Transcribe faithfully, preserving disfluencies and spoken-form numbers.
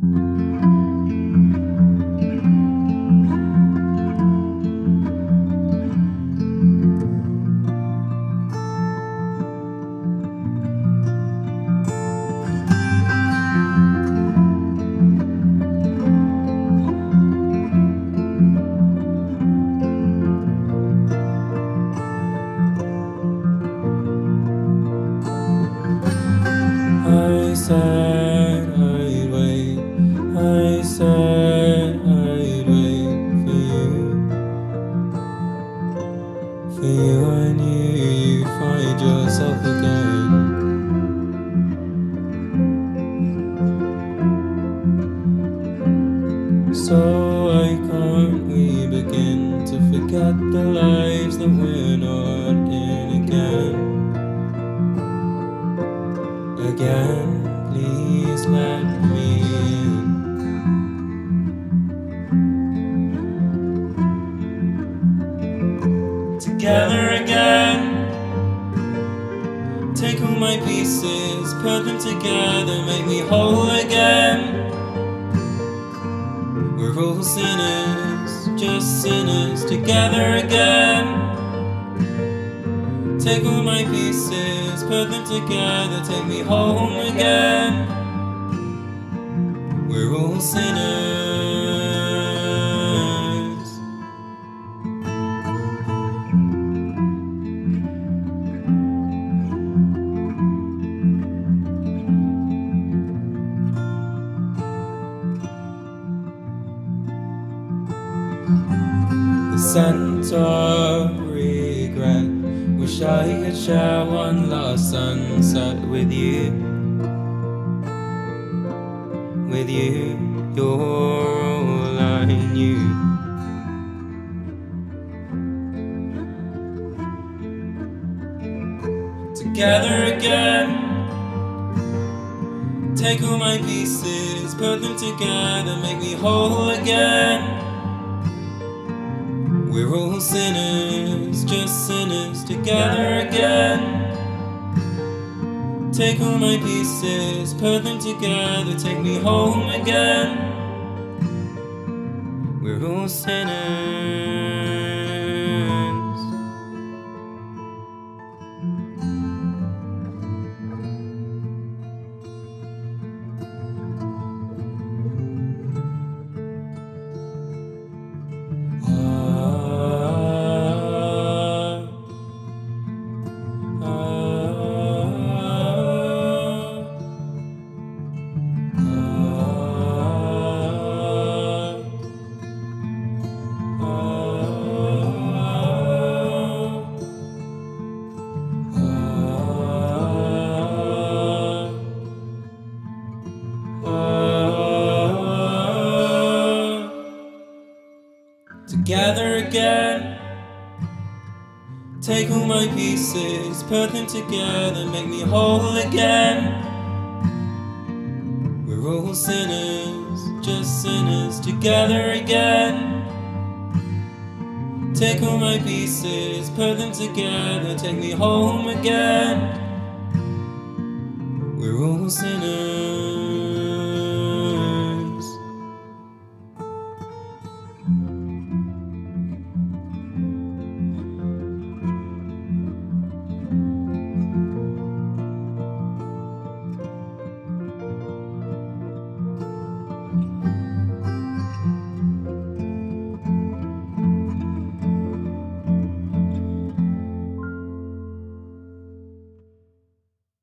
I said I'd wait, I said I'd wait for you. For you I knew you'd find yourself again. So why can't we begin to forget the lives that we're not in again? Again, please let me in. Together again. Take all my pieces, put them together, make me whole again. We're all sinners, just sinners, together again. Take all my pieces, put them together, take me home again. We're all sinners. The scent of regret. Wish I could share one last sunset with you. With you, you're all I knew. Together again. Take all my pieces, put them together, make me whole again. We're all sinners, just sinners, together again. Take all my pieces, put them together, take me home again. We're all sinners. Together again. Take all my pieces, put them together, make me whole again. We're all sinners, just sinners, together again. Take all my pieces, put them together, take me home again. We're all sinners.